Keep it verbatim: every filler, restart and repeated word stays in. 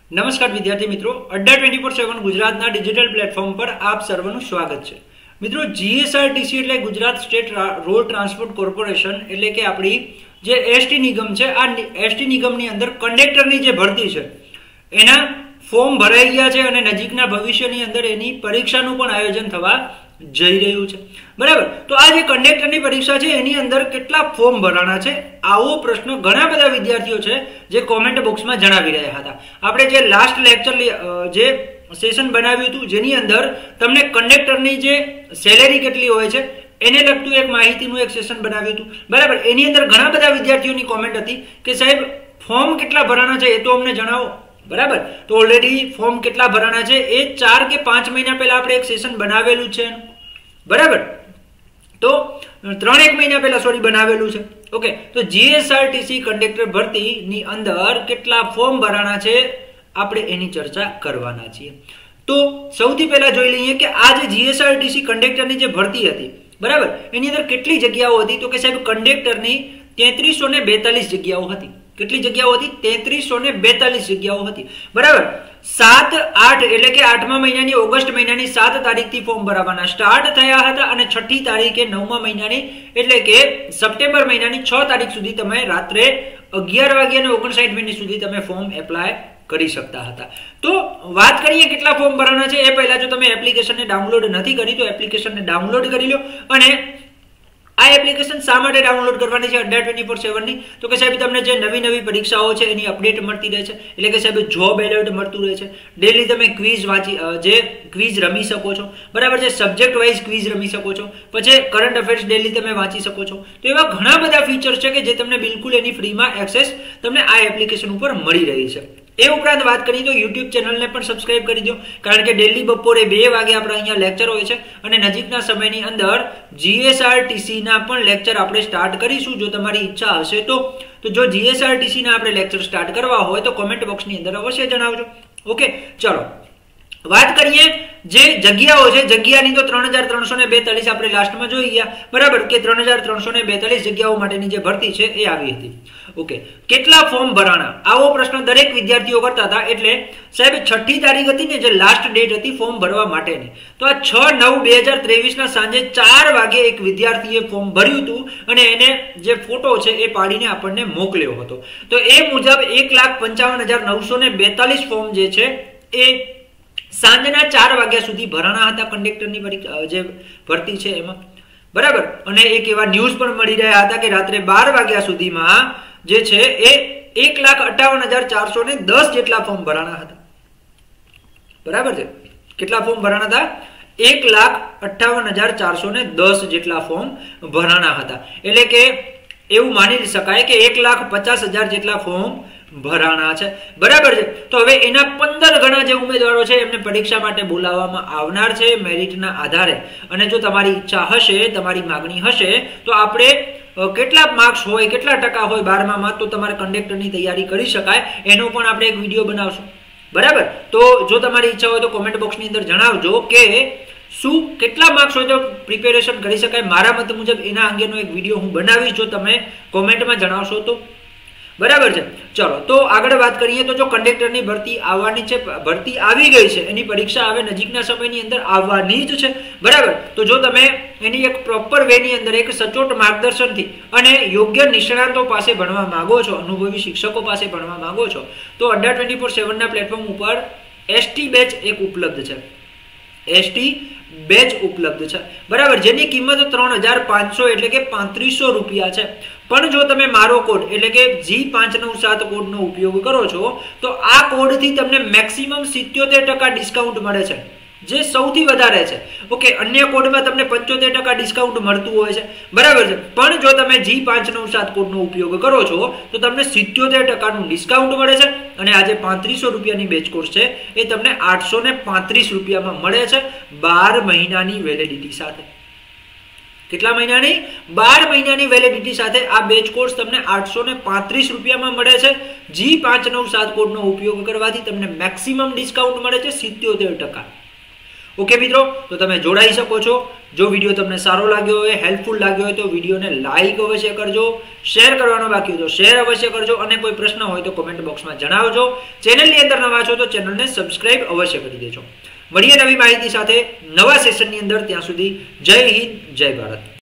નમસ્કાર વિદ્યાર્થી મિત્રો, અડ્ડા ટ્વેન્ટી ફોર સેવન ગુજરાતના ડિજિટલ પ્લેટફોર્મ પર આપ સર્વનું સ્વાગત છે. મિત્રો, જીએસઆરટીસી એટલે Gujarat state road transport corporation એટલે કે આપણી જે એસટી નિગમ છે, આ એસટી નિગમની અંદર કંડક્ટરની જે ભરતી છે એના ફોર્મ ભરાઈ ગયા છે અને નજીકના ભવિષ્યની અંદર એની પરીક્ષાનું પણ આયોજન થવા જઈ રહ્યું છે. બરાબર, તો આ જે કંડક્ટરની પરીક્ષા છે એની અંદર કેટલા ફોર્મ ભરાણા છે, આવો પ્રશ્ન ઘણા બધા વિદ્યાર્થીઓ છે જે કોમેન્ટ બોક્સમાં જણાવી રહ્યા હતા. આપણે જે લાસ્ટ લેક્ચર જે સેશન બનાવ્યું હતું જેની અંદર તમને કંડક્ટરની જે સેલેરી કેટલી હોય છે એને લગતું એક માહિતીનું એક સેશન બનાવ્યું હતું. બરાબર, એની અંદર ઘણા બધા વિદ્યાર્થીઓની કોમેન્ટ હતી કે સાહેબ ફોર્મ કેટલા ભરાણા છે એ તો અમને જણાવો. બરાબર, તો ઓલરેડી ફોર્મ કેટલા ભરાણા છે એ ચાર કે પાંચ મહિના પહેલા આપણે એક સેશન બનાવેલું છે. બરાબર, તો ત્રણ એક મહિના પહેલા સોરી બનાવેલું છે. ઓકે, તો જીએસઆરટીસી કંડક્ટર ભરતીની અંદર કેટલા ફોર્મ ભરાણા છે આપણે એની ચર્ચા કરવાના છીએ. તો સૌથી પહેલા જોઈ લઈએ કે આ જે જીએસઆરટીસી કંડક્ટરની જે ભરતી હતી, બરાબર, એની અંદર કેટલી જગ્યાઓ હતી. તો કે સાહેબ કંડક્ટરની તેત્રીસો ને બેતાલીસ જગ્યાઓ હતી. કેટલી જગ્યાઓ હતી? તેત્રીસો ને બેતાલીસ જગ્યાઓ હતી. બરાબર, સાત આઠ એટલે કે આઠમા મહિનાની ઓગસ્ટ મહિનાની સાત તારીખથી ફોર્મ ભરાવાના સ્ટાર્ટ થયા હતા અને છઠ્ઠી તારીખે નવમા મહિનાની એટલે કે સપ્ટેમ્બર મહિનાની છ તારીખ સુધી તમે રાત્રે અગિયાર વાગ્યા અને ઓગણસાઠ મિનિટ સુધી તમે ફોર્મ એપ્લાય કરી શકતા હતા. તો વાત કરીએ કેટલા ફોર્મ ભરાના છે એ પહેલા જો તમે એપ્લિકેશનને ડાઉનલોડ નથી કરી તો એપ્લિકેશનને ડાઉનલોડ કરી લો. અને આ એપ્લિકેશન શા માટે ડાઉનલોડ કરવાની છે અડ્ડા ટ્વેન્ટી ફોર સેવન ની? તો કે સાહેબ તમને જે નવી નવી પરીક્ષાઓ છે એની અપડેટ મળતી રહે છે, એટલે કે સાહેબ જોબ એલર્ટ મળતું રહે છે. ડેલી તમે ક્વિઝ વાંચી જે ક્વિઝ રમી શકો છો. બરાબર છે, સબ્જેક્ટ વાઇઝ ક્વિઝ રમી શકો છો. પછી કરંટ અફેર્સ ડેલી તમે વાંચી શકો છો. તો એવા ઘણા બધા ફીચર્સ છે કે જે તમને બિલકુલ એની ફ્રીમાં એક્સેસ તમને આ એપ્લિકેશન ઉપર મળી રહી છે. એ ઉપરાંત વાત કરીએ તો યુટ્યુબ ચેનલને પણ સબસ્ક્રાઇબ કરી દો, કારણ કે ડેલી બપોરે બે વાગે આપણે અહીંયા લેક્ચર હોય છે અને નજીકના સમયની અંદર જીએસઆરટીસી ના પણ લેક્ચર આપણે સ્ટાર્ટ કરીશું. જો તમારી ઈચ્છા હશે તો તો જો જીએસઆરટીસી ના આપણે લેક્ચર સ્ટાર્ટ કરવા હોય તો કોમેન્ટ બોક્સની અંદર અવશ્ય જણાવજો. ઓકે, ચલો વાત કરીએ જે જગ્યાઓ છે. જગ્યાની તો ત્રણ હજાર ત્રણસો ને બેતાલીસ આપણે લાસ્ટમાં જોઈ ગયા. બરાબર, કે ત્રણ હજાર ત્રણસો ને બેતાલીસ જગ્યાઓ માટેની જે ભરતી છે એ આવી હતી. ઓકે, કેટલા ફોર્મ ભરાણા, આવો પ્રશ્ન દરેક વિદ્યાર્થીઓ કરતા હતા. એટલે સાહેબ છઠ્ઠી તારીખ હતી ને જે લાસ્ટ ડેટ હતી ફોર્મ ભરવા માટેની, તો આ છ નવ બે હજાર ત્રેવીસ ના સાંજે ચાર વાગે એક વિદ્યાર્થીએ ફોર્મ ભર્યું હતું અને એને જે ફોટો છે એ પાડીને આપણને મોકલ્યો હતો. તો એ મુજબ એક લાખ પંચાવન હજાર નવસો ને બેતાલીસ ફોર્મ જે છે એ સાંજના ચાર વાગ્યા સુધી ભરાણા હતા કંડક્ટરની પરીક્ષા જે ભરતી છે એમાં. બરાબર, અને એક એવા ન્યૂઝ પણ મળી રહ્યા હતા કે રાત્રે બાર વાગ્યા સુધીમાં જે છે એ એક લાખ અઠાવન હજાર ચારસો ને દસ જેટલા ફોર્મ ભરાણા હતા. બરાબર છે, કેટલા ફોર્મ ભરાણા હતા? એક લાખ અઠાવન હજાર ચારસો ને દસ જેટલા ફોર્મ ભરાણા હતા. એટલે કે એવું માની શકાય કે એક લાખ પચાસ હજાર જેટલા ફોર્મ ભરાણા છે. બરાબર છે, તો હવે એના પંદર ગણા જે ઉમેદવારો છે એમને પરીક્ષા માટે બોલાવવામાં આવનાર છે મેરિટના આધારે. અને જો તમારી ઈચ્છા હશે, તમારી માગણી હશે તો આપણે કેટલા માર્ક્સ હોય, કેટલા ટકા હોય બારમામાં તો તમારે કંડક્ટરની તૈયારી કરી શકાય એનો પણ આપણે એક વિડીયો બનાવશું. બરાબર, તો જો તમારી ઈચ્છા હોય તો કોમેન્ટ બોક્સની અંદર જણાવજો કે શું કેટલા માર્ક્સ હોય તો પ્રિપેરેશન કરી શકાય. મારા મત મુજબ એના અંગેનો એક વિડીયો હું બનાવીશ જો તમે કોમેન્ટમાં જણાવશો તો. બરાબર છે, ચલો તો આગળ વાત કરીએ તો જો કંડક્ટરની ભરતી આવવાની છે, ભરતી આવી ગઈ છે, એની પરીક્ષા હવે નજીકના સમયની અંદર આવવાની જ છે. બરાબર, તો જો તમે એની એક પ્રોપર વે ની અંદર એક સચોટ માર્ગદર્શનથી અને યોગ્ય નિષ્ણાતો પાસે ભણવા માંગો છો, અનુભવી શિક્ષકો પાસે ભણવા માંગો છો તો અડ્ડા ટ્વેન્ટી ફોર સેવન ના પ્લેટફોર્મ ઉપર એસટી બેચ એક ઉપલબ્ધ છે. એસટી બેચ ઉપલબ્ધ છે. બરાબર, જેની કિંમત ત્રણ હજાર પાંચસો એટલે કે પાંત્રીસો રૂપિયા છે. પણ જો તમે મારો કોડ એટલે કે જી પાંચ નવ સાત કોડ નો ઉપયોગ કરો છો તો આ કોડ થી તમને મેક્સિમમ સિત્યોતેર ટકા ડિસ્કાઉન્ટ મળે છે, જે સૌથી વધારે છે. ઓકે, અન્ય કોડમાં તમને પંચોતેર ટકા ડિસ્કાઉન્ટ મળતું હોય છે. બરાબર છે, પણ જો તમે જી પાંચ નવ સાત કોડ નો ઉપયોગ કરો છો તો તમને સિત્યોતેર ટકાનું ડિસ્કાઉન્ટ મળે છે. અને આજે પાંત્રીસો રૂપિયાની બેચ કોર્સ છે એ તમને આઠસો ને પાંત્રીસ રૂપિયામાં મળે છે બાર મહિનાની વેલિડિટી સાથે. કેટલા મહિનાની? બાર મહિનાની વેલિડિટી સાથે આ બેચ કોર્સ તમને આઠસો ને પાંત્રીસ રૂપિયામાં મળે છે. જી પાંચ નવ સાત કોડ નો ઉપયોગ કરવાથી તમને મેક્સિમમ ડિસ્કાઉન્ટ મળે છે સિત્યોતેર ટકા. ઓકે મિત્રો, તો તમે જોડાઈ શકો છો જો વિડીયો તમને સારો લાગ્યો હોય, હેલ્પફુલ લાગ્યો હોય તો વિડીયોને લાઈક અવશ્ય કરજો, શેર કરવાનો બાકી હોય તો શેર અવશ્ય કરજો અને કોઈ પ્રશ્ન હોય તો કોમેન્ટ બોક્સમાં જણાવજો. ચેનલની અંદર નવા છો તો ચેનલને સબસ્ક્રાઇબ અવશ્ય કરી દેજો. મળીએ નવી માહિતી સાથે નવા સેશનની અંદર. ત્યાં સુધી જય હિન્દ, જય ભારત.